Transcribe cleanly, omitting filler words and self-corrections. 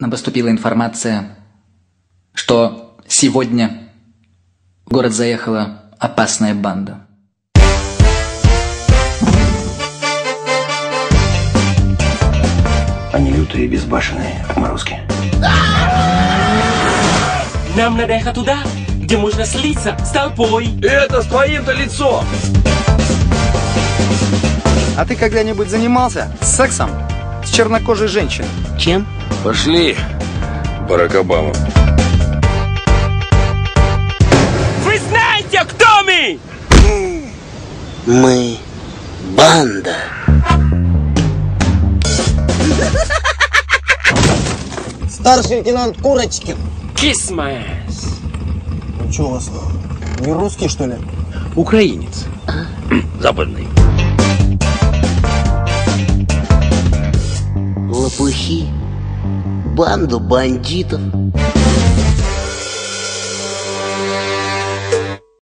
Нам поступила информация, что сегодня в город заехала опасная банда. Они лютые и безбашенные, отморозки. Нам надо ехать туда, где можно слиться с толпой. Это с твоим-то лицом! А ты когда-нибудь занимался сексом с чернокожей женщиной? Чем? Пошли, Барак Обама. Вы знаете, кто мы? Мы банда. Старший лейтенант Курочкин. Kiss my ass. Ну что у вас, не русский, что ли? Украинец. Западный. Лопухи. Банду бандитов.